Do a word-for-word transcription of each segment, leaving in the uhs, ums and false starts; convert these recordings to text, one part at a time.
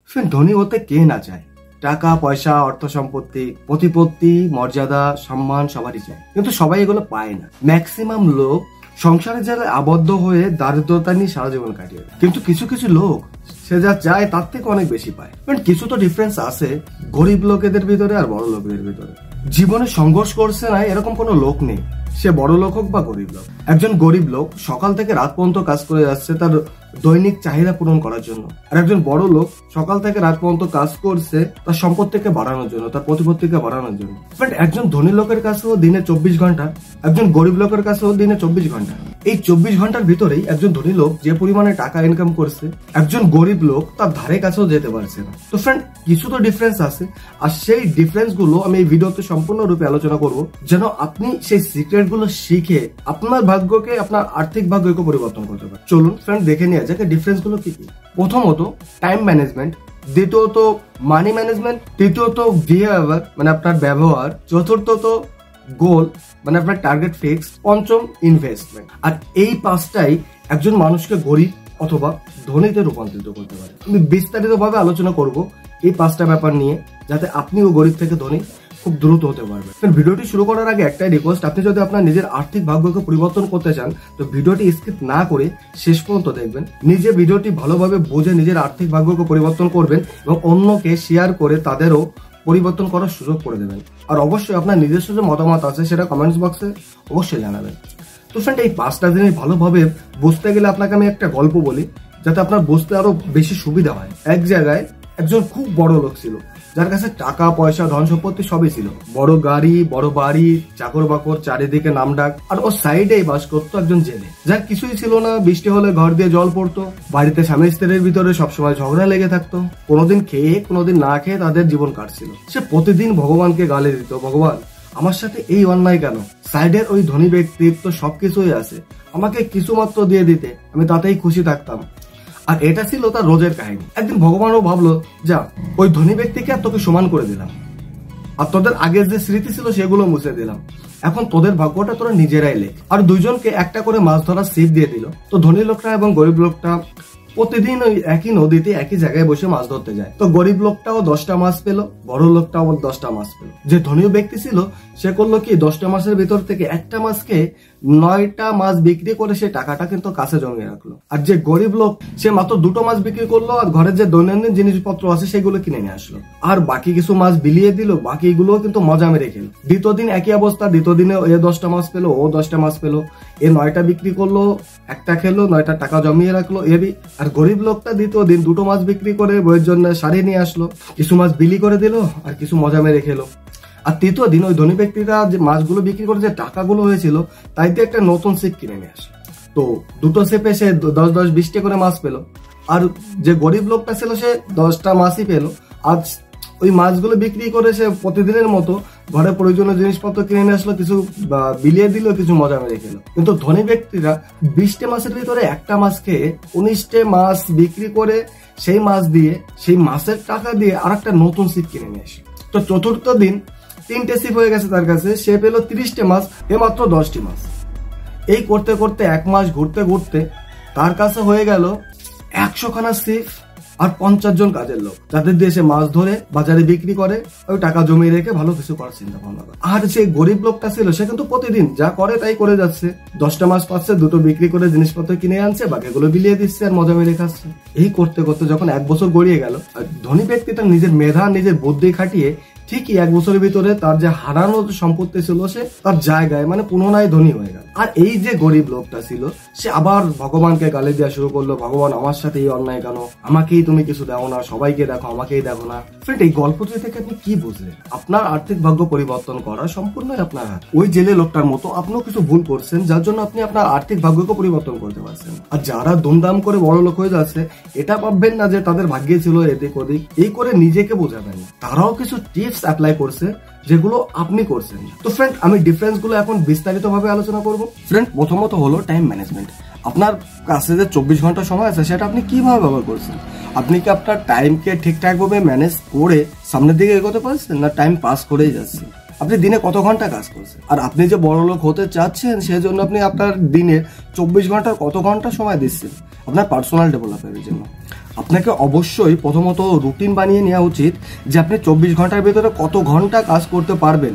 ধনী হতে কে না চায়? টাকা পয়সা, অর্থ সম্পত্তি, প্রতিপত্তি, মর্যাদা, সম্মান সবারই চায়, কিন্তু সবাই এগুলো পায় না। ম্যাক্সিমাম লোক সংসারের জালে আবদ্ধ হয়ে দারিদ্রতা নিয়ে সারা জীবন কাটিয়ে দেয়, কিন্তু কিছু কিছু লোক সে যা চায় তার থেকে অনেক বেশি পায়। বাট কিছু তো ডিফারেন্স আছে গরিব লোকেদের ভিতরে আর বড় লোকেদের ভিতরে। জীবনে সংঘর্ষ করছে না এরকম কোনো লোক নেই, সে বড় লোক হোক বা গরিব লোক। একজন গরিব লোক সকাল থেকে রাত পর্যন্ত কাজ করে যাচ্ছে তার দৈনিক চাহিদা পূরণ করার জন্য, আর একজন বড় লোক সকাল থেকে রাত পর্যন্ত কাজ করছে তার সম্পত্তিকে বাড়ানোর জন্য, তার প্রতিপত্তিকে বাড়ানোর জন্য। বাট একজন ধনী লোকের কাছেও দিনে চব্বিশ ঘন্টা, একজন গরিব লোকের কাছেও দিনে চব্বিশ ঘন্টা। এই চব্বিশ ঘন্টার ভিতরেই একজন ধনী লোক যে পরিমাণে টাকা ইনকাম করছে, একজন গরিব লোক তার ধারে কাছেও যেতে পারছে না। তো ফ্রেন্ড, কিছু তো ডিফারেন্স আছে, আর সেই ডিফারেন্স গুলো আমি এই ভিডিওতে সম্পূর্ণরূপে আলোচনা করব, যেন আপনি সেই সিক্রেট গুলো শিখে আপনার ভাগ্যকে, আপনার আর্থিক ভাগ্যকে পরিবর্তন করতে পারেন। চলুন ফ্রেন্ড, দেখে নিয়ে যাক ডিফারেন্স গুলো কি কি। প্রথমত টাইম ম্যানেজমেন্ট, দ্বিতীয়ত মানি ম্যানেজমেন্ট, তৃতীয়ত বিহেভিয়ার মানে আপনার ব্যবহার, চতুর্থত গোল মানে আপনার টার্গেট ফিক্স, পঞ্চম ইনভেস্টমেন্ট। আর এই পাঁচটাই একজন মানুষকে গরিব অথবা ধনীতে রূপান্তরিত করতে পারে। আমি বিস্তারিত ভাবে আলোচনা করব এই পাঁচটা ব্যাপার নিয়ে, যাতে আপনিও গরিব থেকে ধনী খুব দ্রুত হতে পারবেন। ভিডিওটি শুরু করার আগে একটাই রিকোয়েস্ট, আপনি যদি আপনার নিজের আর্থিক ভাগ্যকে পরিবর্তন করতে চান তো ভিডিওটি স্কিপ না করে শেষ পর্যন্ত দেখবেন। নিজে ভিডিওটি ভালোভাবে বুঝে নিজের আর্থিক ভাগ্যকে পরিবর্তন করবেন এবং অন্যকে শেয়ার করে তাদেরও পরিবর্তন করার সুযোগ করে দেবেন। আর অবশ্যই আপনার নিজস্ব যে মতামত আছে সেটা কমেন্টস বক্সে অবশ্যই জানাবেন। তো ফ্রেন্ড, এই পাঁচটা জিনিস ভালোভাবে বুঝতে গেলে আপনাকে আমি একটা গল্প বলি, যাতে আপনার বুঝতে আরো বেশি সুবিধা হয়। এক জায়গায় একজন খুব বড় লোক ছিল, যার কাছে টাকা পয়সা ধন সম্পত্তি সবই ছিল, বড় গাড়ি, বড় বাড়ি, চাকর বাকর, চারিদিকে নামডাক। আর ওর সাইডেই বাস করতো একজন জেলে, যার কিছুই ছিল না। বৃষ্টি হলে ঘর দিয়ে জল পড়তো, বাড়িতে স্বামী স্ত্রীর ভিতরে সবসময় ঝগড়া লেগে থাকতো, কোনোদিন খেয়ে কোনোদিন না খেয়ে তাদের জীবন কাটছিল। সে প্রতিদিন ভগবানকে গালি দিত, ভগবান আমার সাথে এই অন্যায় কেন? সাইডের ওই ধনী ব্যক্তির তো সবকিছুই আছে, আমাকে কিছু মাত্র দিয়ে দিতে আমি তাতেই খুশি থাকতাম। আর এটা ছিল তার রোজের কাহিনী। একদিন ভগবানও ভাবলো, যা ওই ধনী ব্যক্তিকে আর তোকে সমান করে দিলাম, আর তোদের আগের যে স্মৃতি ছিল সেগুলো মুছে দিলাম, এখন তোদের ভাগ্যটা তোরা নিজেরাই লেখ। আর দুইজনকে একটা করে মাছ ধরার সিপ দিয়ে দিল। তো ধনী লোকটা এবং গরিব লোকটা প্রতিদিন ওই একই নদীতে একই জায়গায় বসে মাছ ধরতে যায়। তো গরিব লোকটাও দশটা মাছ পেলো, বড় লোকটাও দশটা মাছ পেলো। যে ধনী ব্যক্তি ছিল সে করলো কি, দশটা মাছের ভিতর থেকে একটা মাছকে নয়টা মাছ বিক্রি করে সে টাকাটা কিন্তু কাছে জমিয়ে রাখলো। আর যে গরিব লোক সে মাত্র দুটো মাছ বিক্রি করলো, আর ঘরের যে দৈনন্দিন জিনিসপত্র আছে সেগুলো কিনে নিয়ে আসলো, আর বাকি কিছু মাছ বিলিয়ে দিল, বাকিগুলো কিন্তু মজা মেরে খেলো। দ্বিতীয় দিন একই অবস্থা, দ্বিতীয় দিনে এ দশটা মাছ পেলো, ও দশটা মাছ পেলো, এ নয়টা বিক্রি করলো, একটা খেলো, নয়টা টাকা জমিয়ে রাখলো এবি। আর গরিব লোকটা দ্বিতীয় দিন দুটো মাছ বিক্রি করে বইয়ের জন্য শাড়ি নিয়ে আসলো, কিছু মাছ বিলি করে দিল আর কিছু মজা মেরে খেলো। আর তৃতীয় দিন ওই ধনী ব্যক্তিরা যে মাছগুলো বিক্রি করে যে টাকাগুলো হয়েছিল তাই দিয়ে একটা নতুন সিপ কিনে নিয়ে আসে। তো দুটো সিপে সে দশ দশ বিশটা করে মাছ পেলো। আর যে গরিব লোকটা ছিল সে দশটা মাছই পেলো। আজ ওই মাছগুলো বিক্রি করে সে প্রতিদিনের মতো ঘরে প্রয়োজনীয় জিনিসপত্র কিনে নিয়ে আসলো, কিছু বিলিয়ে দিল, কিছু মজা মেরে খেলো। কিন্তু ধনী ব্যক্তিরা বিশটা মাছের ভিতরে একটা মাছ খেয়ে উনিশটা মাছ বিক্রি করে সেই মাছ দিয়ে, সেই মাছের টাকা দিয়ে আর একটা নতুন সিপ কিনে নিয়ে আসে। তো চতুর্থ দিন তিনটে সিপ হয়ে গেছে তার কাছে, সে পেলো তিরিশটা মাছ, এ মাত্র দশটি মাছ। এই করতে করতে এক মাস ঘুরতে ঘুরতে তার কাছে হয়ে গেল একশো খানা সিপ আর পঞ্চাশ জন কাজের লোক, যাদের দিয়ে সে মাছ ধরে বাজারে বিক্রি করে ওই টাকা জমিয়ে রেখে ভালো কিছু করার চিন্তা ভাবনা করে। আর যে গরিব লোকটা ছিল সে কিন্তু প্রতিদিন যা করে তাই করে যাচ্ছে, দশটা মাছ পাচ্ছে, দুটো বিক্রি করে জিনিসপত্র কিনে আনছে, বাকিগুলো বিলিয়ে দিচ্ছে আর মজা মেরে খাচ্ছে। এই করতে করতে যখন এক বছর গড়িয়ে গেল, ধনী ব্যক্তিটা নিজের মেধা নিজের বুদ্ধি খাটিয়ে ঠিকই এক বছরের ভিতরে তার যে হারানো সম্পত্তি ছিল সে তার জায়গায় মানে পুনরায় ধনী হয়ে গেল। আর এই যে গরিব লোকটা ছিল সে আবার ভগবানকে গালি দেওয়া শুরু করলো, ভগবান আমার সাথে এই অন্যায় কেন, আমাকেই তুমি কিছু দাও না, সবাইকে দেখো আমাকেই দেখো না। ফ্রেন্ড, এই গল্পটি থেকে আপনি কি বুঝলেন? আপনার আর্থিক ভাগ্য পরিবর্তন করা সম্পূর্ণই আপনার হাত। ওই জেলে লোকটার মতো আপনিও কিছু ভুল করছেন যার জন্য আপনি আপনার আর্থিক ভাগ্যকে পরিবর্তন করতে পারছেন। আর যারা দুমদাম করে বড় লোক হয়ে যাচ্ছে এটা ভাববেন না যে তাদের ভাগ্যে ছিল এদিক ওদিক, এই করে নিজেকে বোঝাবেন না। তারাও কিছু টিপস অ্যাপ্লাই করছে যেগুলো আপনি করছেন। তো ফ্রেন্ড, আমি ডিফারেন্স গুলো এখন বিস্তারিত ভাবে আলোচনা করব। ফ্রেন্ড, প্রথমত হলো টাইম ম্যানেজমেন্ট। আপনার কাছে যে চব্বিশ ঘন্টা সময় আছে সেটা আপনি কিভাবে ব্যবহার করছেন? আপনি কি আপনার টাইমকে ঠিকঠাক ভাবে ম্যানেজ করে সামনের দিকে এগোতে পারছেন, না টাইম পাস করেই যাচ্ছে? আপনি দিনে কত ঘন্টা কাজ করছেন? আর আপনি যে বড় লোক হতে চাচ্ছেন সেজন্য আপনি আপনার দিনে চব্বিশ ঘন্টার কত ঘন্টা সময় দিচ্ছেন আপনার পার্সোনাল ডেভেলপমেন্টের জন্য? আপনাকে অবশ্যই প্রথমত রুটিন বানিয়ে নেওয়া উচিত যে আপনি চব্বিশ ঘন্টার ভিতরে কত ঘন্টা কাজ করতে পারবেন,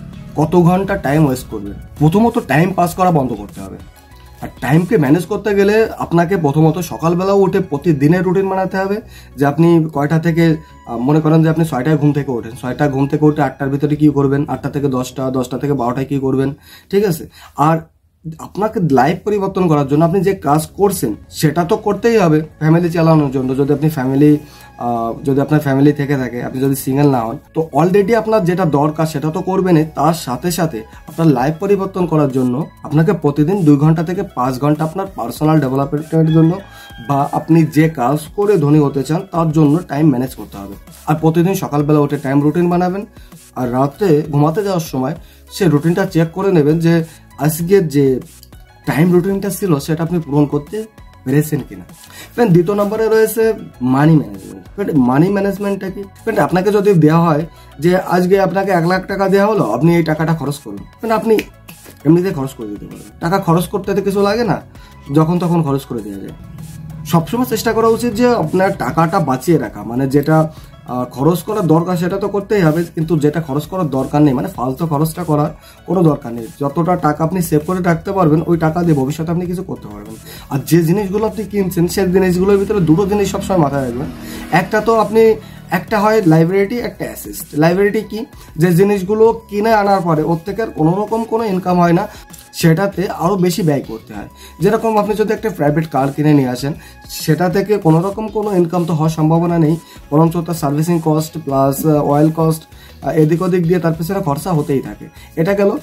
কত ঘন্টা টাইম ওয়েস্ট করবেন। প্রথমত টাইম পাস করা বন্ধ করতে হবে। আর টাইমকে ম্যানেজ করতে গেলে আপনাকে প্রথমত সকালবেলাও উঠে প্রতিদিনের রুটিন বানাতে হবে যে আপনি কয়টা থেকে, মনে করেন যে আপনি ছয়টায় ঘুম থেকে ওঠেন, ছয়টা ঘুম থেকে উঠে আটটার ভিতরে কী করবেন, আটটা থেকে দশটা, দশটা থেকে বারোটায় কী করবেন, ঠিক আছে। আর আপনাকে লাইফ পরিবর্তন করার জন্য আপনি যে কাজ করছেন সেটা তো করতেই হবে ফ্যামিলি চালানোর জন্য। যদি আপনি ফ্যামিলি যদি আপনার ফ্যামিলি থেকে থাকে, আপনি যদি সিঙ্গেল না হন, তো অলরেডি আপনার যেটা দরকার সেটা তো করবেনই, তার সাথে সাথে আপনার লাইফ পরিবর্তন করার জন্য আপনাকে প্রতিদিন দুই ঘন্টা থেকে পাঁচ ঘন্টা আপনার পার্সোনাল ডেভেলপমেন্টের জন্য বা আপনি যে কাজ করে ধনী হতে চান তার জন্য টাইম ম্যানেজ করতে হবে। আর প্রতিদিন সকালবেলা উঠে টাইম রুটিন বানাবেন, আর রাত্রে ঘুমাতে যাওয়ার সময় সে রুটিনটা চেক করে নেবেন যে আজকের যে টাইম রুটিনটা ছিল সেটা আপনি পূরণ করতে পেরেছেন কিনা। ফ্রেন্ড, দ্বিতীয় নম্বরে রয়েছে মানি ম্যানেজমেন্ট। ফ্রেন্ড, মানি ম্যানেজমেন্টটা কি? ফ্রেন্ড, আপনাকে যদি দেওয়া হয় যে আজকে আপনাকে এক লাখ টাকা দেওয়া হলো, আপনি এই টাকাটা খরচ করুন, ফ্রেন্ড আপনি এমনিতে খরচ করে দিতে পারেন। টাকা খরচ করতে তো কিছু লাগে না, যখন তখন খরচ করে দেওয়া যায়। সবসময় চেষ্টা করা উচিত যে আপনার টাকাটা বাঁচিয়ে রাখা, মানে যেটা খরচ করার দরকার সেটা তো করতেই হবে, কিন্তু যেটা খরচ করার দরকার নেই, মানে ফালতু খরচটা করার কোনো দরকার নেই। যতটা টাকা আপনি সেভ করে রাখতে পারবেন ওই টাকা দিয়ে ভবিষ্যতে আপনি কিছু করতে পারবেন। আর যে জিনিসগুলো আপনি কিনছেন সেই জিনিসগুলোর ভিতরে দুটো জিনিস সবসময় মাথায় রাখবেন। একটা তো আপনি একটা হয় লাইব্রেরিটি, একটা অ্যাসেস্ট। লাইব্রেরিটি কি? যে জিনিসগুলো কিনে আনার পরে ওর থেকে কোনো রকম কোনো ইনকাম হয় না, সেটাতে আরও বেশি ব্যয় করতে হয়। যেরকম আপনি যদি একটা প্রাইভেট কার কিনে নিয়ে আসেন, সেটা থেকে কোনো রকম কোনো ইনকাম তো হওয়ার সম্ভাবনা নেই, বরঞ্চ তার servicing cost plus oil cost এদিক ওদিক দিয়ে তার পেছনে খরচা হতেই থাকে। এটা গেল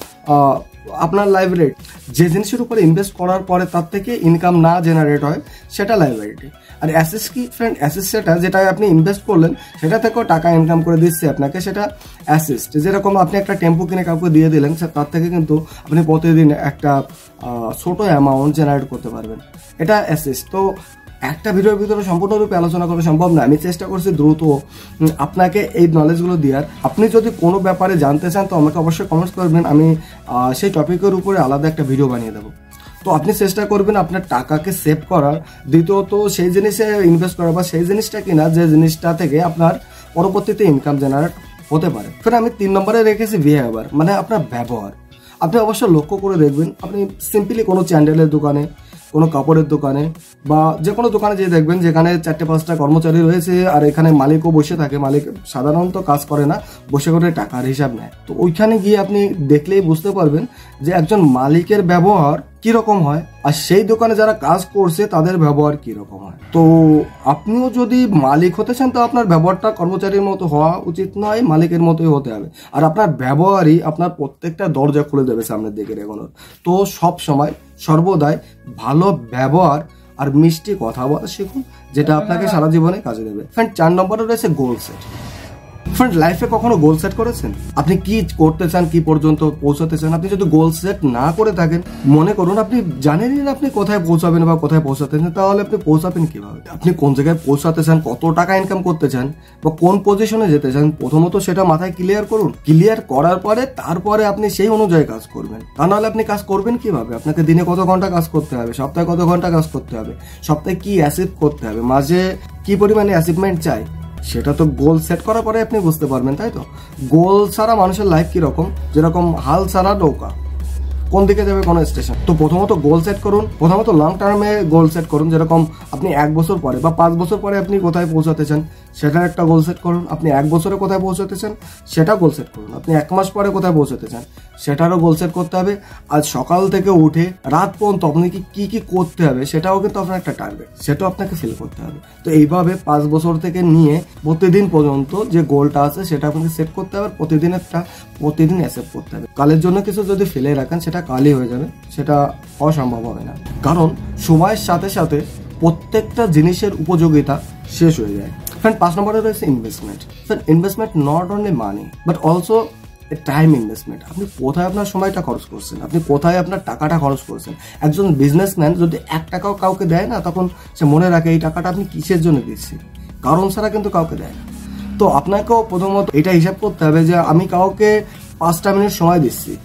আপনার লাইব্রেরি। যে জিনিসের উপরে ইনভেস্ট করার পরে তার থেকে ইনকাম না জেনারেট হয় সেটা লাইব্রেরিটি। আর অ্যাসেস কি? ফ্রেন্ড, অ্যাসেস সেটা যেটা আপনি ইনভেস্ট করলেন সেটা থেকেও টাকা ইনকাম করে দিচ্ছে আপনাকে, সেটা অ্যাসেস্ট। যেরকম আপনি একটা টেম্পো কিনে কাউকে দিয়ে দিলেন, তার থেকে কিন্তু আপনি প্রতিদিন একটা ছোটো অ্যামাউন্ট জেনারেট করতে পারবেন, এটা অ্যাসেস। তো একটা ভিডিওর ভিতরে সম্পূর্ণরূপে আলোচনা করা সম্ভব না, আমি চেষ্টা করছি দ্রুত আপনাকে এই নলেজগুলো দেওয়ার। আপনি যদি কোনো ব্যাপারে জানতে চান তো আমাকে অবশ্যই কমেন্টস করবেন, আমি সেই টপিকের উপরে আলাদা একটা ভিডিও বানিয়ে দেবো। তো আপনি চেষ্টা করবেন আপনার টাকাকে সেভ করার, দ্বিতীয়ত সেই জিনিসে ইনভেস্ট করার বা সেই জিনিসটা কিনা যে জিনিসটা থেকে আপনার পরবর্তীতে ইনকাম জেনারেট হতে পারে। ফের আমি তিন নম্বরে রেখেছি বিহেভিয়ার, মানে আপনার ব্যবহার। আপনি অবশ্যই লক্ষ্য করে দেখবেন, আপনি সিম্পলি কোনো চ্যান্ডেলের দোকানে, কোনো কাপড়ের দোকানে বা যে কোনো দোকানে যেয়ে দেখবেন যেখানে চারটে পাঁচটা কর্মচারী রয়েছে আর এখানে মালিকও বসে থাকে। মালিক সাধারণত কাজ করে না, বসে করে টাকার হিসাব নেয়। তো ওইখানে গিয়ে আপনি দেখলেই বুঝতে পারবেন যে একজন মালিকের ব্যবহার কিরকম হয় আর সেই দোকানে যারা কাজ করছে তাদের ব্যবহার কিরকম হয়। তো আপনিও যদি মালিক হতে চান তো আপনার ব্যবহারটা কর্মচারীর মতো হওয়া উচিত নয়, মালিকের মতোই হতে হবে। আর আপনার ব্যবহারই আপনার প্রত্যেকটা দরজা খুলে দেবে সামনের দিকে এগোনোর। তো সব সময় সর্বদাই ভালো ব্যবহার আর মিষ্টি কথা বলা শিখুন, যেটা আপনাকে সারা জীবনে কাজে দেবে। ফ্রেন্ড, চার নম্বরে রয়েছে গোল সেট। ফ্রেন্ড, লাইফে কখনো গোল সেট করেছেন? আপনি কি করতে চান, কি পর্যন্ত পৌঁছাতে চান? আপনি যদি গোল সেট না করে থাকেন, মনে করুন আপনি জানেনই না আপনি কোথায় পৌঁছাবেন বা কোথায় পৌঁছাতে চান, তাহলে আপনি পৌঁছাবেন কিভাবে? আপনি কোন জায়গায় পৌঁছাতে চান, কত টাকা ইনকাম করতে চান বা কোন পজিশনে যেতে চান, প্রথমত সেটা মাথায় ক্লিয়ার করুন। ক্লিয়ার করার পরে তারপরে আপনি সেই অনুযায়ী কাজ করবেন। তা নাহলে আপনি কাজ করবেন কিভাবে? আপনাকে দিনে কত ঘন্টা কাজ করতে হবে, সপ্তাহে কত ঘন্টা কাজ করতে হবে, সপ্তাহে কি অ্যাচিভ করতে হবে, মাঝে কি পরিমাণে অ্যাচিভমেন্ট চাই, সেটা তো গোল সেট করার পরে আপনি বুঝতে পারবেন, তাই তো? গোল ছাড়া মানুষের লাইফ কিরকম, যেরকম হাল ছাড়া নৌকা, কোন দিকে যাবে কোনো স্টেশন। তো প্রথমত গোল সেট করুন, প্রথমত লং টার্মে গোল সেট করুন। যেরকম আপনি এক বছর পরে বা পাঁচ বছর পরে আপনি কোথায় পৌঁছাতে চান সেটার একটা গোল সেট করুন। আপনি এক বছরে কোথায় পৌঁছাতে চান সেটা গোল সেট করুন। আপনি এক মাস পরে কোথায় পৌঁছাতে চান সেটারও গোল সেট করতে হবে। আজ সকাল থেকে উঠে রাত পর্যন্ত আপনাকে কি কি করতে হবে সেটাও কিন্তু আপনার একটা টার্গেট, সেটাও আপনাকে ফিল করতে হবে। তো এইভাবে পাঁচ বছর থেকে নিয়ে প্রতিদিন পর্যন্ত যে গোলটা আছে সেটা আপনাকে সেট করতে হবে, প্রতিদিন একটা প্রতিদিন অ্যাকসেপ্ট করতে হবে। কালের জন্য কিছু যদি ফেলে রাখেন সেটা কালই হয়ে যাবে, সেটা অসম্ভব হবে না। কারণ সময়ের সাথে সাথে প্রত্যেকটা জিনিসের উপযোগিতা শেষ হয়ে যায়। ফ্রেন্ড, পাঁচ নম্বরে রয়েছে investment. Friend, investment not only money but also time investment. আপনি কোথায় আপনার সময়টা খরচ করছেন, আপনি কোথায় আপনার টাকাটা খরচ করছেন। একজন বিজনেসম্যান যদি এক টাকাও কাউকে দেয় না, তখন সে মনে রাখে এই টাকাটা আপনি কিসের জন্য দিচ্ছি, কারণ ছাড়া কিন্তু কাউকে দেয় না। তো আপনাকেও প্রথমত এটা হিসাব করতে হবে যে আমি কাউকে পাঁচটা মিনিট সময় দিচ্ছি,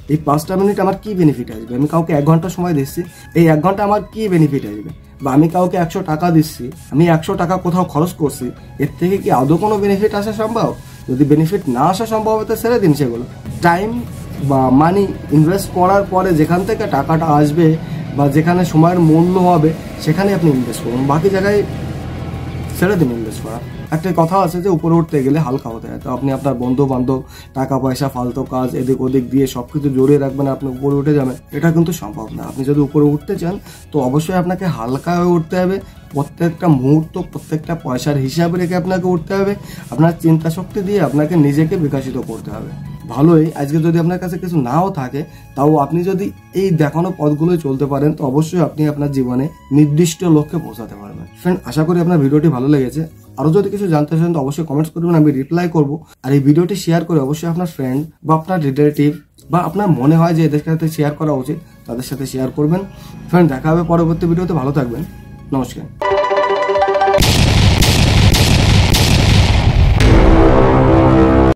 এই পাঁচটা মিনিট আমার কি বেনিফিট আসবে? আমি কাউকে এক ঘন্টা সময় দিচ্ছি, এই এক ঘন্টা আমার কি বেনিফিট আসবে? বা আমি কাউকে একশো টাকা দিচ্ছি, আমি একশো টাকা কোথাও খরচ করছি, এর থেকে কি আদৌ কোনো বেনিফিট আসা সম্ভব? যদি বেনিফিট না আসা সম্ভব হবে তো ছেড়ে দিন সেগুলো। টাইম বা মানি ইনভেস্ট করার পরে যেখান থেকে টাকাটা আসবে বা যেখানে সময়ের মূল্য হবে সেখানে আপনি ইনভেস্ট করুন, বাকি জায়গায় ছেড়ে দিন ইনভেস্ট করা। একটা কথা আছে যে উপরে উঠতে গেলে হালকা হতে হয়। তো আপনি আপনার বন্ধু বান্ধব, টাকা পয়সা, ফালতু কাজ এদিক ওদিক দিয়ে সবকিছু জড়িয়ে রাখবেন, আপনি উপরে উঠে যাবেন, এটা কিন্তু সম্ভব না। আপনি যদি উপরে উঠতে চান তো অবশ্যই আপনাকে হালকা হয়ে উঠতে হবে। প্রত্যেকটা মুহূর্ত, প্রত্যেকটা পয়সার হিসাব রেখে আপনাকে উঠতে হবে। আপনার চিন্তা শক্তি দিয়ে আপনাকে নিজেকে বিকশিত করতে হবে। ভালোই, আজকে যদি আপনার কাছে কিছু নাও থাকে তাও আপনি যদি এই দেখানো পথগুলোই চলতে পারেন তো অবশ্যই আপনি আপনার জীবনে নির্দিষ্ট লক্ষ্যে পৌঁছাতে পারবেন। ফ্রেন্ড, আশা করি আপনার ভিডিওটি ভালো লেগেছে। আরো যদি কিছু জানতে চান তো অবশ্যই কমেন্টস করবেন, আমি রিপ্লাই করব। আর এই ভিডিওটি শেয়ার করে অবশ্যই আপনার ফ্রেন্ড বা আপনার রিলেটিভ বা আপনার মনে হয় যে এদের সাথে শেয়ার করা উচিত তাদের সাথে শেয়ার করবেন। ফ্রেন্ড, দেখা হবে পরবর্তী ভিডিওতে। ভালো থাকবেন, নমস্কার।